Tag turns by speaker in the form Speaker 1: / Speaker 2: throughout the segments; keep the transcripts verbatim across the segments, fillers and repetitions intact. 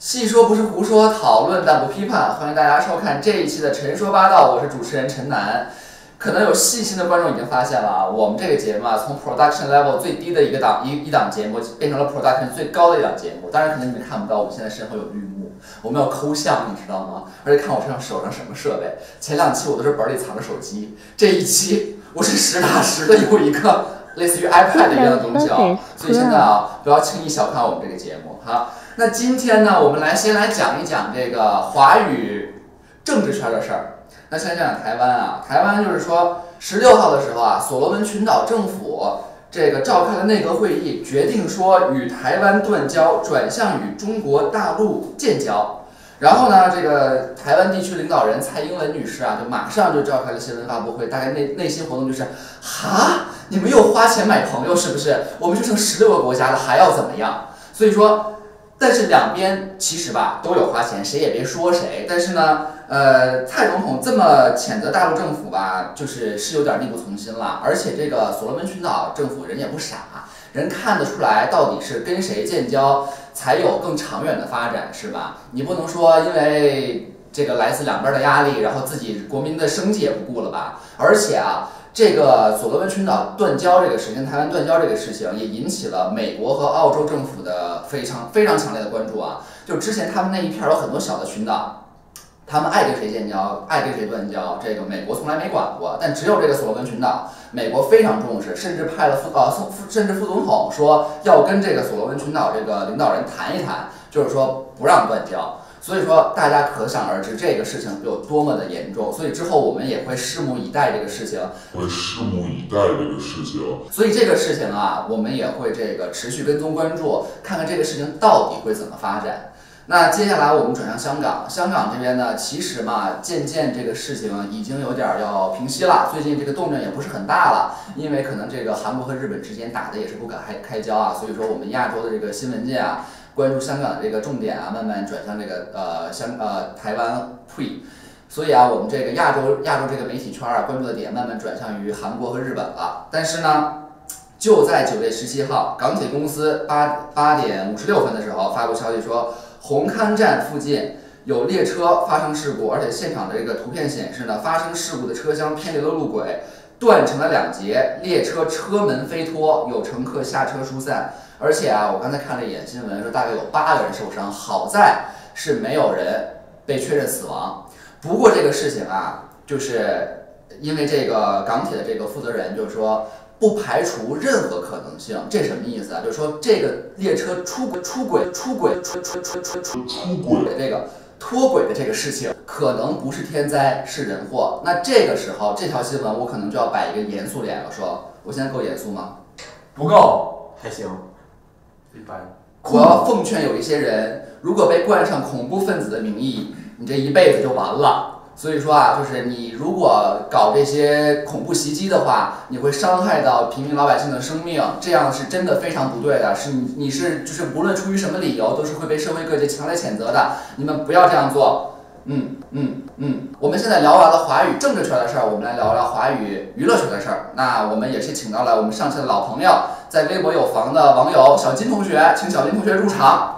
Speaker 1: 细说不是胡说，讨论但不批判。欢迎大家收看这一期的《陈说八道》，我是主持人陈楠。可能有细心的观众已经发现了啊，我们这个节目啊，从 production level 最低的一个档一一档节目，变成了 production 最高的一档节目。当然，可能你们看不到，我们现在身后有绿幕，我们要抠像，你知道吗？而且看我身上手上什么设备，前两期我都是本里藏着手机，这一期我是实打实的有一个类似于 iPad 一样的东西啊。所以现在啊，不要轻易小看我们这个节目哈。那今天呢，我们来先来讲一讲这个华语政治圈的事儿。那先讲讲台湾啊，台湾就是说十六号的时候啊，所罗门群岛政府这个召开了内阁会议，决定说与台湾断交，转向与中国大陆建交。然后呢，这个台湾地区领导人蔡英文女士啊，就马上就召开了新闻发布会，大概内内心活动就是，哈，你们又花钱买朋友是不是？我们就剩十六个国家了，还要怎么样？所以说。但是两边其实吧都有花钱，谁也别说谁。但是呢，呃，蔡总统这么谴责大陆政府吧，就是是有点力不从心了。而且这个所罗门群岛政府人也不傻，人看得出来到底是跟谁建交才有更长远的发展，是吧？你不能说因为这个来自两边的压力，然后自己国民的生计也不顾了吧？而且啊。这个所罗门群岛断交这个事情，台湾断交这个事情也引起了美国和澳洲政府的非常非常强烈的关注啊！就之前他们那一片有很多小的群岛，他们爱跟谁建交，爱跟谁断交，这个美国从来没管过。但只有这个所罗门群岛，美国非常重视，甚至派了副呃副甚至副总统说要跟这个所罗门群岛这个领导人谈一谈，就是说不让断交。所以说，大家可想而知这个事情有多么的严重。所以之后我们也会拭目以待这个事情，
Speaker 2: 会拭目以待这个事情。
Speaker 1: 所以这个事情啊，我们也会这个持续跟踪关注，看看这个事情到底会怎么发展。那接下来我们转向香港，香港这边呢，其实嘛，渐渐这个事情已经有点要平息了。最近这个动静也不是很大了，因为可能这个韩国和日本之间打的也是不敢开开交啊，所以说我们亚洲的这个新闻界啊。关注香港的这个重点啊，慢慢转向这个呃香呃台湾 Pre， 所以啊，我们这个亚洲亚洲这个媒体圈啊，关注的点慢慢转向于韩国和日本了。但是呢，就在九月十七号，港铁公司八八点五十六分的时候发布消息说，红磡站附近有列车发生事故，而且现场的这个图片显示呢，发生事故的车厢偏离了路轨，断成了两截，列车车门飞脱，有乘客下车疏散。而且啊，我刚才看了一眼新闻，说大概有八个人受伤，好在是没有人被确认死亡。不过这个事情啊，就是因为这个港铁的这个负责人就是说，不排除任何可能性。这什么意思啊？就是说这个列车出轨、出轨、出轨、出出出出出出轨的这个脱轨的这个事情，可能不是天灾，是人祸。那这个时候，这条新闻我可能就要摆一个严肃脸了，说我现在够严肃吗？
Speaker 3: 不够，还行。
Speaker 1: 我要奉劝有一些人，如果被冠上恐怖分子的名义，你这一辈子就完了。所以说啊，就是你如果搞这些恐怖袭击的话，你会伤害到平民老百姓的生命，这样是真的非常不对的。是你你是就是无论出于什么理由，都是会被社会各界强烈谴责的。你们不要这样做。嗯嗯嗯，我们现在聊完了华语政治圈的事儿，我们来聊聊华语娱乐圈的事儿。那我们也是请到了我们上期的老朋友，在微博有房的网友小金同学，请小金同学入场。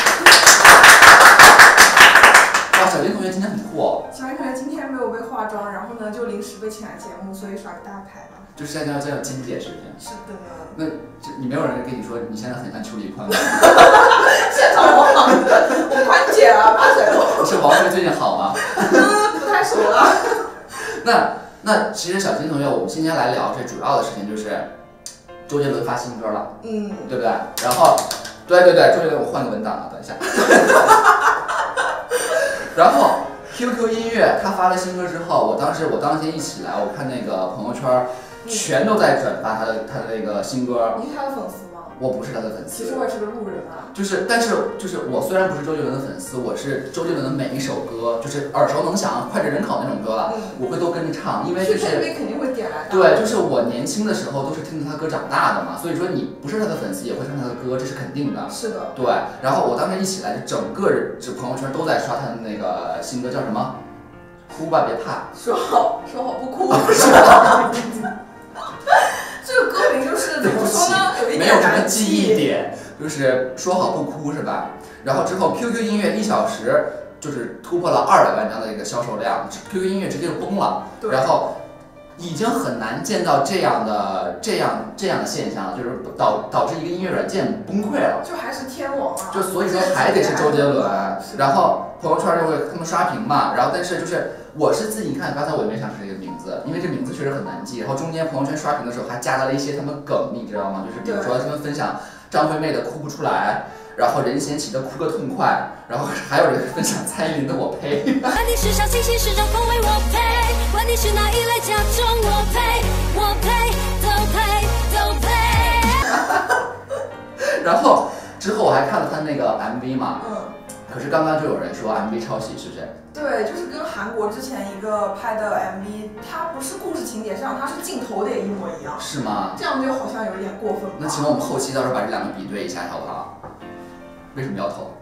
Speaker 1: 哇，小金同学今天很酷哦！
Speaker 4: 小金同学今天没有被化妆，然后呢就临时被请来节目，所以耍个大牌了。
Speaker 1: 就是现在叫金姐是不是？
Speaker 4: 是的呢。
Speaker 1: 那你没有人跟你说你现在很像邱礼宽吗？
Speaker 4: 现场模仿我宽姐啊，八水了。
Speaker 1: 是王菲最近好吗？
Speaker 4: 嗯，不太熟了。
Speaker 1: 那那其实小金同学，我们今天来聊这主要的事情就是周杰伦发新歌了，
Speaker 4: 嗯，
Speaker 1: 对不对？然后，对对对，周杰伦，我换个文档啊，等一下。然后 Q Q 音乐他发了新歌之后，我当时我当天一起来，我看那个朋友圈全都在转发他的他的那个新歌。
Speaker 4: 你是他的粉丝吗？
Speaker 1: 我不是他的粉丝。
Speaker 4: 其实我也是个路人啊。就是，
Speaker 1: 但是就是我虽然不是周杰伦的粉丝，我是周杰伦的每一首歌，就是耳熟能详、脍炙人口那种歌了，嗯、我会都跟着唱，因为就是。
Speaker 4: K T V 肯定会点来的。
Speaker 1: 对，就是我年轻的时候都是听着他歌长大的嘛，所以说你不是他的粉丝也会唱他的歌，这是肯定的。
Speaker 4: 是的。
Speaker 1: 对，然后我当时一起来，就整个这朋友圈都在刷他的那个新歌，叫什么？哭吧，别怕。
Speaker 4: 说好说好不哭。是吧？这个歌名就是怎么说呢？有一点
Speaker 1: 没有什么记忆点，就是说好不哭是吧？ 然后之后 Q Q 音乐一小时就是突破了二百万张的一个销售量 ，Q Q 音乐直接就崩了，然后已经很难见到这样的这样这样的现象了，就是导导致一个音乐软件崩溃了，
Speaker 4: 就还是天王啊，
Speaker 1: 就所以说还得是周杰伦，然后朋友圈就会他们刷屏嘛，然后但是就是我是自己你看刚才我也没想出这个名字，因为这名字确实很难记，然后中间朋友圈刷屏的时候还加了一些他们梗，你知道吗？就是比如说他们分享张惠妹的哭不出来。然后任贤齐的哭个痛快，然后还有人分享蔡依林的我呸。
Speaker 5: 管你是小清新是种风味我配，管你是哪一类甲种我配，我配都配都配。
Speaker 1: 然后之后我还看了他那个 M V 嘛，
Speaker 4: 嗯，
Speaker 1: 可是刚刚就有人说 M V 抄袭，是不是？
Speaker 4: 对，就是跟韩国之前一个拍的 M V， 它不是故事情节上，它是镜头的也一模一样。
Speaker 1: 是吗？
Speaker 4: 这样就好像有一点过分了。
Speaker 1: 那请问我们后期到时候把这两个比对一下，好不好？为什么要投？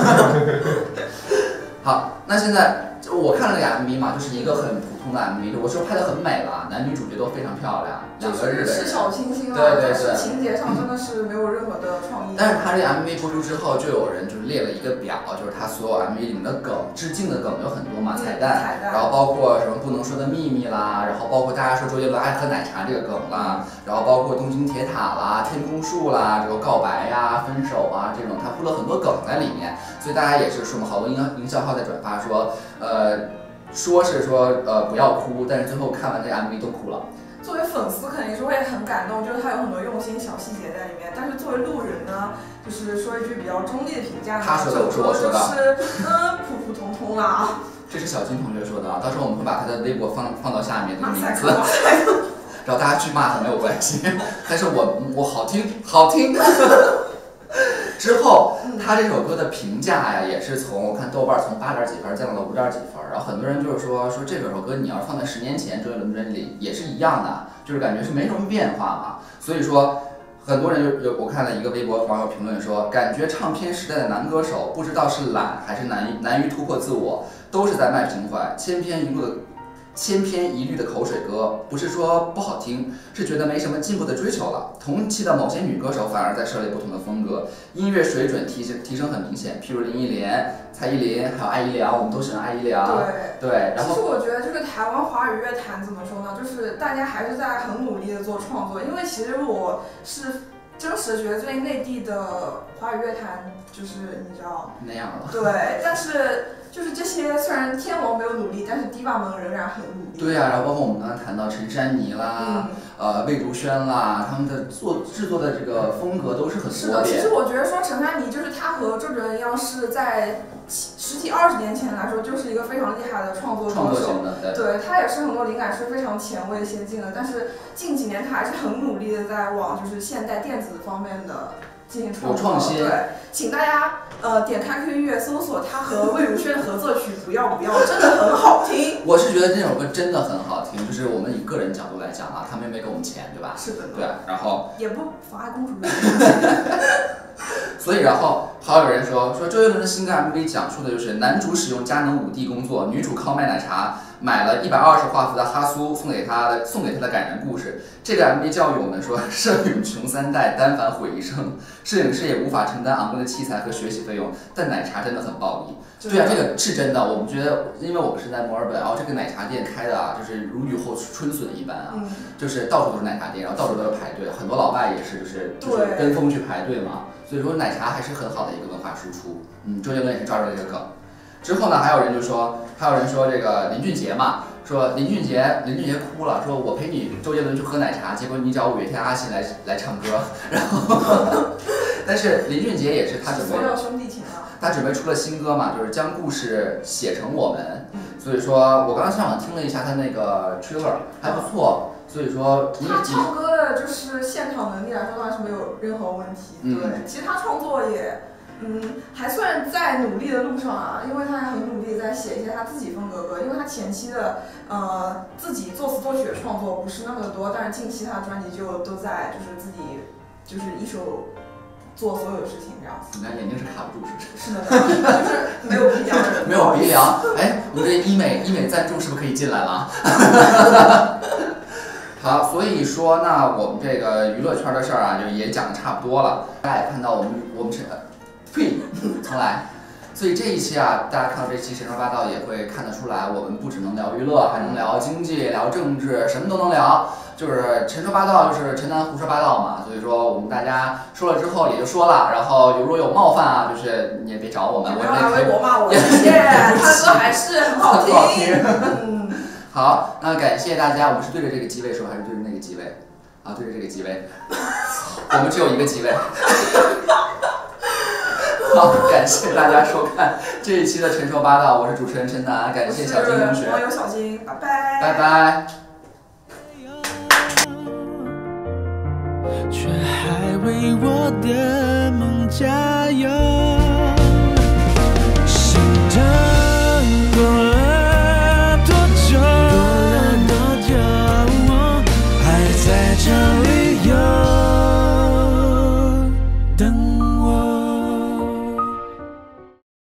Speaker 1: 好，那现在就我看了那个 M V 嘛，就是一个很普通的 M V， 我说拍的很美了，男女主角都非常漂亮，两个日本人，
Speaker 4: 是小清新啊，
Speaker 1: 对对对，
Speaker 4: 但是情节上真的是没有任何的创意。
Speaker 1: 但是他这 M V 播出之后，就有人就是列了一个表，就是他所有 M V 里面的梗，致敬的梗有很多嘛，彩蛋，
Speaker 4: 彩蛋，
Speaker 1: 然后包括什么不能说的秘密啦，然后包括大家说周杰伦爱喝奶茶这个梗啦，然后包括东京铁塔啦、天空树啦，这个告白呀、分手啊这种，他铺了很多梗在里面，所以大家也是说嘛，好多营营销号在转发说，呃。说是说呃不要哭，但是最后看完这 M V 都哭了。
Speaker 4: 作为粉丝肯定是会很感动，就是他有很多用心小细节在里面。但是作为路人呢，就是说一句比较中立的评价呢，
Speaker 1: 他说的，我说我说的，
Speaker 4: 就是嗯普普通通啦。
Speaker 1: 这是小金同学说的啊，到时候我们会把他的微博放放到下面的名字，然后大家去骂他没有关系，但是我我好听好听。之后，他这首歌的评价呀，也是从我看豆瓣从八点几分降到了五点几分，然后很多人就是说说这首歌你要是放在十年前周杰伦这里也是一样的，就是感觉是没什么变化嘛。所以说，很多人就有我看了一个微博网友评论说，感觉唱片时代的男歌手不知道是懒还是难于难于突破自我，都是在卖情怀，千篇一律的。千篇一律的口水歌，不是说不好听，是觉得没什么进步的追求了。同期的某些女歌手反而在涉猎不同的风格，音乐水准提升提升很明显。譬如林忆莲、蔡依林，还有艾怡良，我们都喜欢艾怡良。
Speaker 4: 对
Speaker 1: 对，然后
Speaker 4: 其实我觉得就是台湾华语乐坛怎么说呢，就是大家还是在很努力的做创作，因为其实我是真实觉得最近内地的华语乐坛就是你知道
Speaker 1: 那样了。
Speaker 4: 对，但是。就是这些，虽然天王没有努力，但是迪霸们仍然很努力。
Speaker 1: 对呀、啊，然后包括我们刚才谈到陈珊妮啦，嗯、呃魏如萱啦，他们的做制作的这个风格都是很多
Speaker 4: 是的，其实我觉得说陈珊妮就是她和周杰伦一样，是在十几二十年前来说就是一个非常厉害的创作歌手。
Speaker 1: 创作型的，
Speaker 4: 对，她也是很多灵感是非常前卫先进的，但是近几年她还是很努力的在往就是现代电子方面的。进行创
Speaker 1: 作，
Speaker 4: 对，请大家呃点开 Q Q 音乐搜索他和魏如萱的合作曲《不要不要》，真的很好听。
Speaker 1: 我是觉得这首歌真的很好听，就是我们以个人角度来讲啊，他们又没给我们钱，对吧？
Speaker 4: 是的。
Speaker 1: 对，然后
Speaker 4: 也不妨碍公主的。
Speaker 1: 所以，然后还有人说说周杰伦的新歌 M V 讲述的就是男主使用佳能五 D 工作，女主靠卖奶茶买了一百二十画幅的哈苏送给他的送给他的感人故事。这个 M V 教育我们说，摄影穷三代，单反毁一生。摄影师也无法承担昂贵的器材和学习费用，但奶茶真的很暴利。对啊，这个是真的。我们觉得，因为我们是在墨尔本，然后这个奶茶店开的啊，就是如雨后春笋一般啊，
Speaker 4: 嗯、
Speaker 1: 就是到处都是奶茶店，然后到处都是排队，很多老外也是就是就是跟风去排队嘛。所以说奶茶还是很好的一个文化输出。嗯，周杰伦也是抓住了这个梗。之后呢，还有人就说，还有人说这个林俊杰嘛。说林俊杰，林俊杰哭了，说我陪你周杰伦去喝奶茶，结果你找五月天阿信来来唱歌，然后，但是林俊杰也是他准备，他准备出了新歌嘛，就是将故事写成我们，所以说我刚刚上网听了一下他那个 trailer 还不错，所以说
Speaker 4: 他唱歌的就是现场能力来说当然是没有任何问题，对，嗯、其实他创作也。嗯，还算在努力的路上啊，因为他还很努力在写一些他自己风格歌，因为他前期的呃自己作词作曲的创作不是那么的多，但是近期他的专辑就都在就是自己就是一手做所有的事情这样子。
Speaker 1: 你看眼睛是卡不住是不是？
Speaker 4: 是的，就是没有鼻梁的人。
Speaker 1: 没有鼻梁，哎，我们这医美医美赞助是不是可以进来了？好，所以说那我们这个娱乐圈的事儿啊，就也讲的差不多了。大家也看到我们我们是。呸！ 重来。所以这一期啊，大家看到这期神说八道也会看得出来，我们不只能聊娱乐，还能聊经济、聊政治，什么都能聊。就是陈说八道，就是陈南胡说八道嘛。所以说我们大家说了之后也就说了，然后如果有冒犯啊，就是你也别找我们，我也
Speaker 4: 拿
Speaker 1: 没
Speaker 4: 微博骂我，谢谢。他的歌还是很好听。
Speaker 1: 好听。嗯，好，那感谢大家。我们是对着这个机位说，还是对着那个机位？啊，对着这个机位。我们只有一个机位。好，感谢大家收看这一期的陈说八道，我是主持人陈楠，感谢小金同学，
Speaker 4: 网友小金，拜拜，
Speaker 1: 拜拜。
Speaker 6: 却还为我的梦加油。